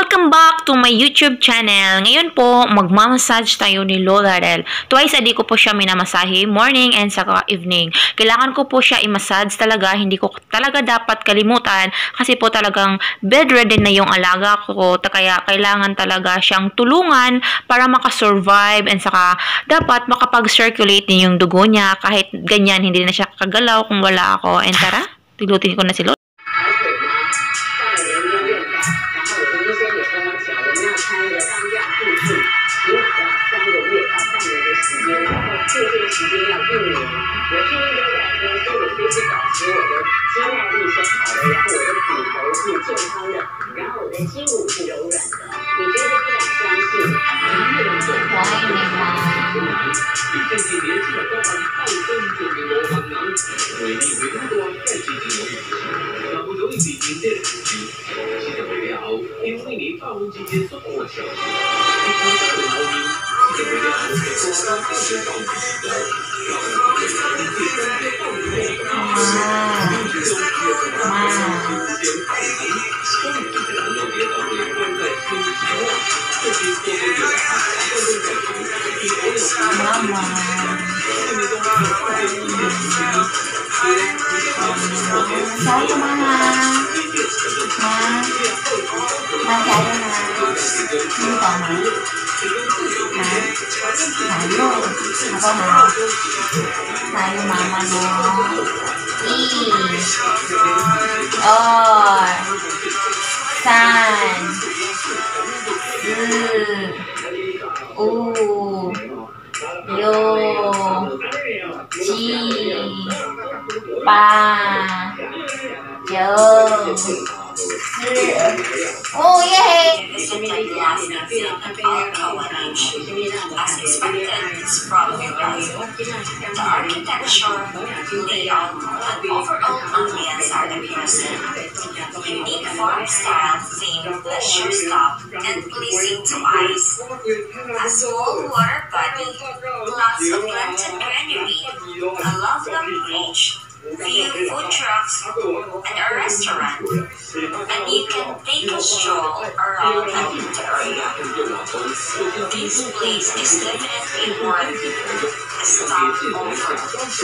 Welcome back to my YouTube channel. Ngayon po, magmamassage tayo ni 𝖲𝖾. Twice a day ko po siya minamasahe, morning and saka evening. Kailangan ko po siya i-massage talaga. Hindi ko talaga dapat kalimutan kasi po talagang bedridden na yung alaga ko. Kaya kailangan talaga siyang tulungan para makasurvive and saka dapat makapag-circulate din yung dugo niya. Kahit ganyan, hindi na siya kagalaw kung wala ako. And tara, tilutin ko na si 𝖲。Oh, yay! As expected, it's from 𝖸𝖾. The architecture, layout, and overall ambience are impressive. Unique farm style themed leisure stop and pleasing to eyes. A small water body, lots of planted greenery, a lovely beach, few food trucks, and a restaurant. And you can take a stroll around the area. This place is definitely worth a stop over.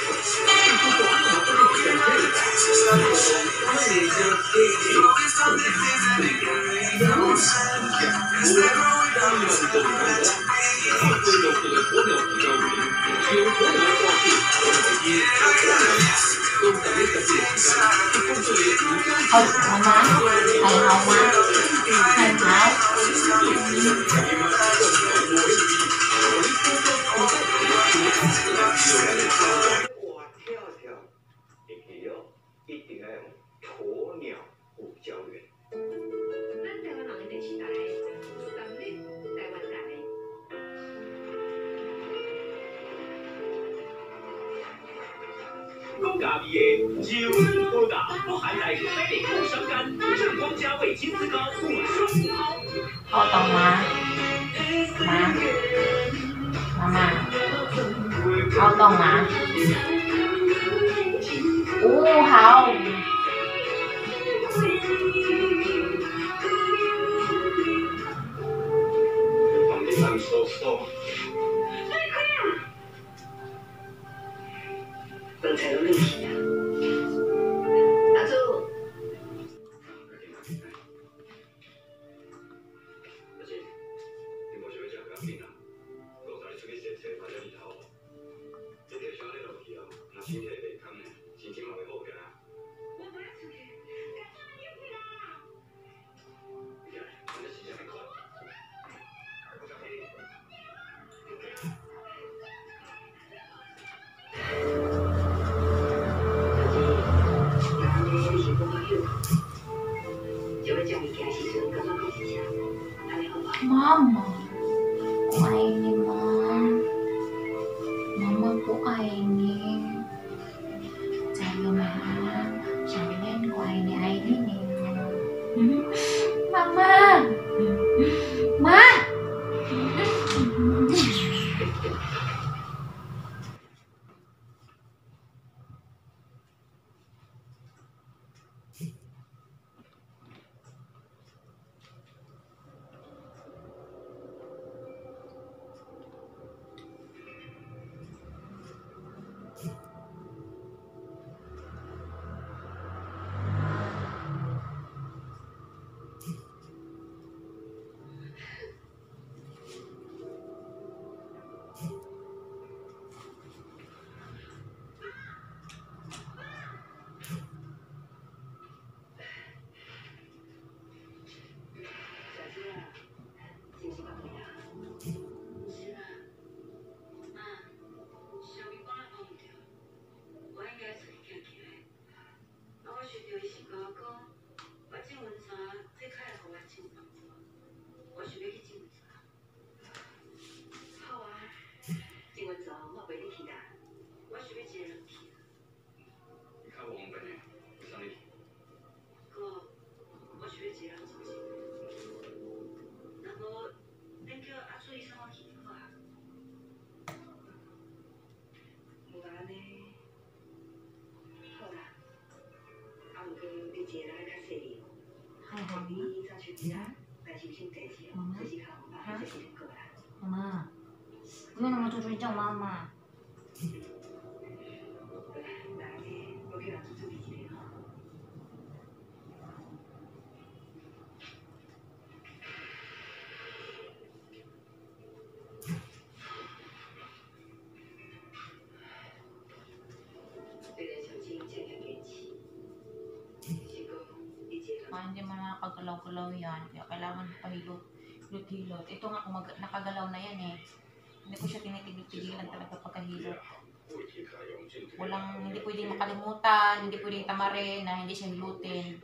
公家毕业就能勾搭，我还带美丽不伤感，正光加味亲子糕不双好。 好懂吗？妈，好懂吗？哦，好。 刚才的问题呀，阿祖。 Mama, kok ini Mama kok ini Jangan Jangan kok ini nih Mama Ma 想要去金门做。好啊，金门做我陪你去啦。我想要一个人去。 你较方便的，为啥你去？ 哥，我想要一个人做事。那无，恁叫阿水送我去就好啊。无安尼，好啦。啊，毋过你一个人较细腻哦。你早出去啦，但是先代志哦，就是靠我爸，就是恁过啦。 妈妈，没那么多叫妈妈。 那呢，我去让叔叔理解哈。虽然小青渐渐元气，是讲你这个。 Hindi mo nakakagalaw-galaw yan. Kaya kailangan pahilot-hilot. Ito nga kung nakagalaw na yan eh. Hindi ko siya tinitigil-tigilan talaga pagkahilot. Hindi pwedeng makalimutan, hindi pwedeng tamarin na hindi siya hilutin.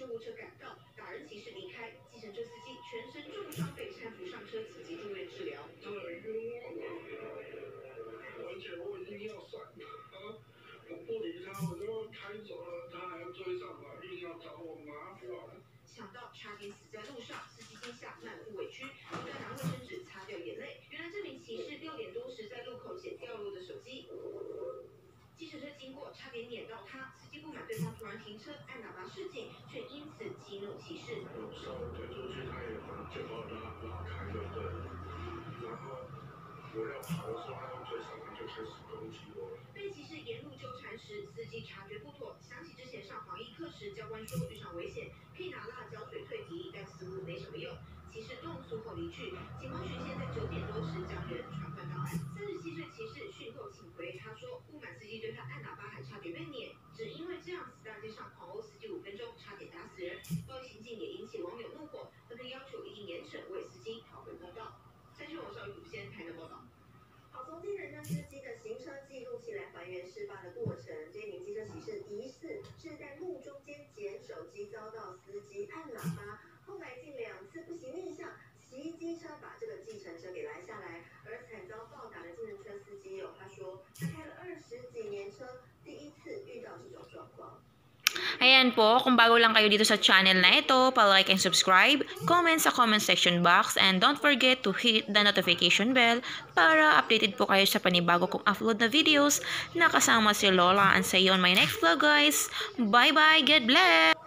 救护车赶到，打人骑士离开，计程车司机全身重伤被搀扶上车，紧急住院治疗。 太冤枉了，而且我一定要闪他，我不理他，我就开走了，他还要追上来，硬要找我麻烦。 想到差点死在路上，司机惊吓，满腹委屈，不断拿卫生纸擦掉眼泪。原来这名骑士6点多时在路口捡掉落的手机，计程车经过，差点碾到他。司机不满对方突然停车，按喇叭示警，却因此激怒骑士。 稍微推出去，他也就把他拉开就对了。然后我要跑的时候，他又追上来，就开始攻击我了。 被骑士沿路纠缠时，司机察觉不妥，想起之前上防疫课时，教官说遇上危险可以拿辣椒水退敌，但似乎没什么用。骑士动粗后离去，警方巡线在9点多时将人传唤到案。37岁骑士讯后请回，他说不满司机对他按喇叭还差点被碾，只因为这样死大街上狂殴司机5分钟，差点打死人。暴力行径也引起网友怒火，纷纷要求一定严惩，为司机讨回公道。3新闻网邵宇先台南报道。好，从第人称司机的行车记录器来还原事发的过程。这名机车骑士疑似是在路中间捡手机，遭到司机按喇叭，后来近2次不行逆向，骑机车把这个计程车给拦下来。而惨遭暴打的计程车司机他说他开了20几年车，第一次遇到这种状况。 Ayan po, kung bago lang kayo dito sa channel na ito, pa-like and subscribe, comment sa comment section box, and don't forget to hit the notification bell para updated po kayo sa panibago kong upload na videos na kasama si Lola and sa iyo on my next vlog guys. Bye bye, God bless!